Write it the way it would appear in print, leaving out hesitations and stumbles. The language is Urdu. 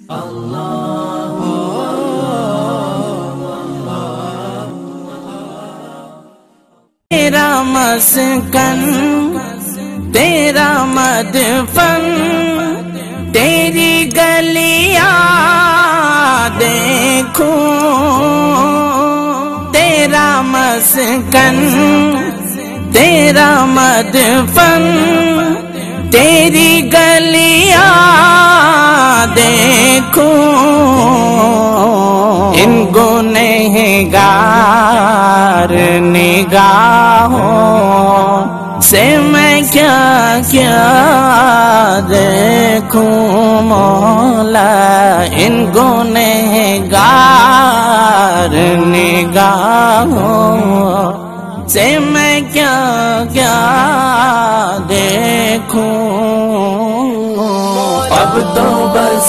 تیرا مسکن تیرا مدفن تیری گلیاں دیکھوں، تیرا مسکن تیرا مدفن تیری گلیاں دیکھوں، ان گنہگار نگاہوں سے میں کیا کیا دیکھوں مولا، ان گنہگار نگاہوں سے میں کیا کیا دیکھوں، اب تو بس